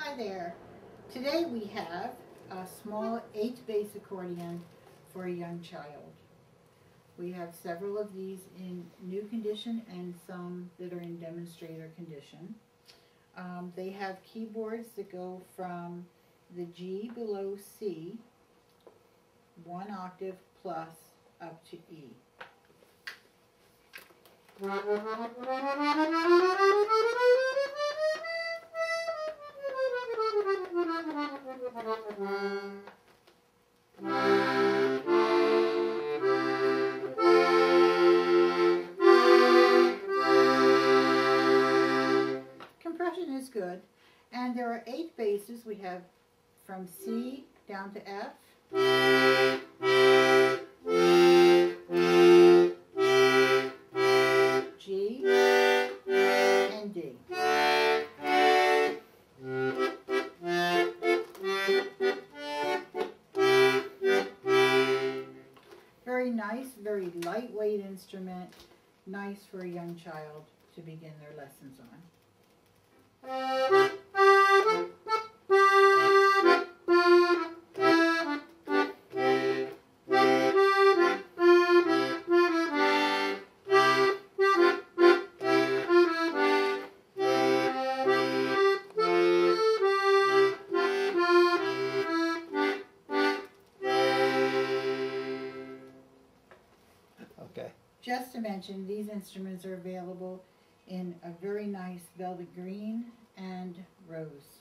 Hi there. Today we have a small 8-bass accordion for a young child. We have several of these in new condition and some that are in demonstrator condition. They have keyboards that go from the G below C, 1 octave plus, up to E. Compression is good, and there are 8 basses. We have from C down to F, G, and D. Very nice, very lightweight instrument, nice for a young child to begin their lessons on. Okay. Just to mention, these instruments are available in a very nice velvet green and rose.